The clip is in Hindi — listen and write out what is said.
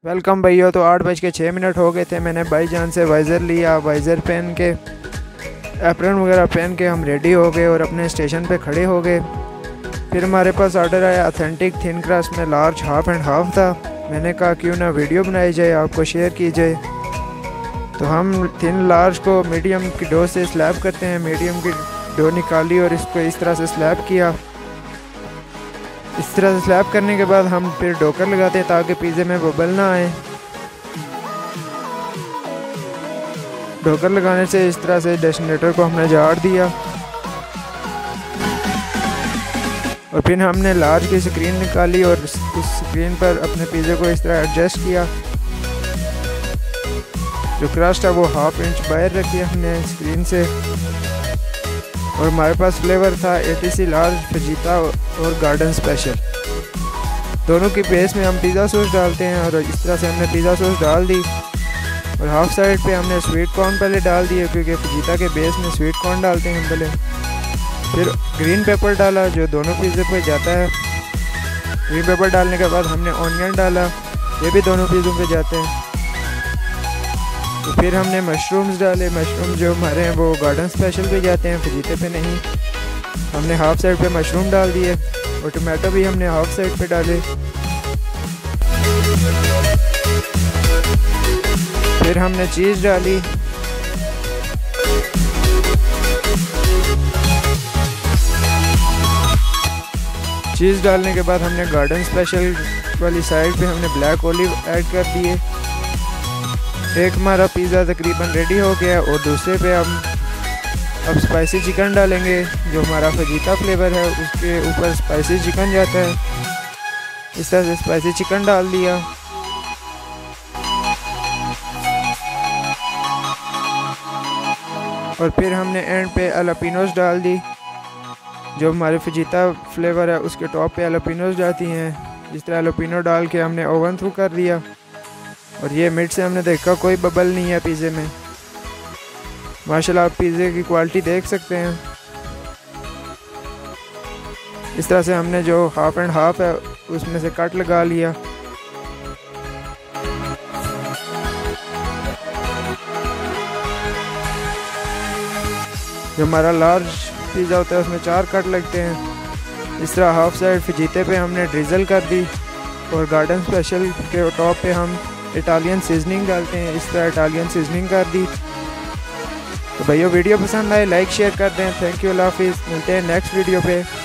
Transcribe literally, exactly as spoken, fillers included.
वेलकम भैया। तो आठ बज के छः मिनट हो गए थे। मैंने भाईजान से वाइज़र लिया, वाइज़र पहन के एप्रन वगैरह पहन के हम रेडी हो गए और अपने स्टेशन पे खड़े हो गए। फिर हमारे पास ऑर्डर आया ऑथेंटिक थिन क्रस्ट में, लार्ज हाफ एंड हाफ था। मैंने कहा क्यों ना वीडियो बनाई जाए, आपको शेयर की जाए। तो हम थिन लार्ज को मीडियम की डो से स्लैब करते हैं। मीडियम की डो निकाली और इसको इस तरह से स्लैब किया। इस तरह से स्लैब करने के बाद हम फिर डोकर लगाते हैं ताकि पिज़्ज़े में बबल ना आए। डोकर लगाने से इस तरह से डेस्टिनेटर को हमने झाड़ दिया और फिर हमने लार्ज की स्क्रीन निकाली और उस स्क्रीन पर अपने पिज़्ज़े को इस तरह एडजस्ट किया। जो क्रस्ट है वो हाफ इंच बाहर रखी हमने स्क्रीन से। और हमारे पास फ्लेवर था एटीसी लार्ज, फजीता और गार्डन स्पेशल। दोनों की बेस में हम पिज़्ज़ा सॉस डालते हैं और इस तरह से हमने पिज़्ज़ा सॉस डाल दी। और हाफ साइड पे हमने स्वीट कॉर्न पहले डाल दिए क्योंकि फजीता के बेस में स्वीट कॉर्न डालते हैं हम पहले। फिर ग्रीन पेपर डाला जो दोनों पिज़्ज़े पे जाता है। ग्रीन पेपर डालने के बाद हमने ऑनियन डाला, ये भी दोनों पिज़्ज़ों पे जाते हैं। तो फिर हमने मशरूम्स डाले। मशरूम जो हमारे हैं वो गार्डन स्पेशल पे जाते हैं, फजीते पे नहीं। हमने हाफ साइड पे मशरूम डाल दिए और टमाटो भी हमने हाफ साइड पे डाले। फिर हमने चीज़ डाली। चीज़ डालने के बाद हमने गार्डन स्पेशल वाली साइड पे हमने ब्लैक ओलिव ऐड कर दिए। एक हमारा पिज़्ज़ा तकरीबन रेडी हो गया और दूसरे पे हम अब स्पाइसी चिकन डालेंगे। जो हमारा फजीता फ्लेवर है उसके ऊपर स्पाइसी चिकन जाता है। इस तरह से स्पाइसी चिकन डाल दिया। और फिर हमने एंड पे अलापिनोस डाल दी। जो हमारे फजीता फ्लेवर है उसके टॉप पे अलापिनोस जाती हैं। इस तरह अलापिनो डाल के हमने ओवन थ्रू कर दिया। और ये मिड से हमने देखा कोई बबल नहीं है पिज़्ज़े में। माशाल्लाह आप पिज़्ज़े की क्वालिटी देख सकते हैं। इस तरह से हमने जो हाफ एंड हाफ है उसमें से कट लगा लिया। जो हमारा लार्ज पिज़्ज़ा होता है उसमें चार कट लगते हैं। इस तरह हाफ साइड फजीते पे हमने ड्रिजल कर दी और गार्डन स्पेशल के टॉप पे हम इटालियन सीजनिंग डालते हैं। इस तरह इटालियन सीजनिंग कर दी। तो भैया वीडियो पसंद आए लाइक शेयर कर दें। थैंक यू, अल्लाह हाफिज़। मिलते हैं नेक्स्ट वीडियो पे।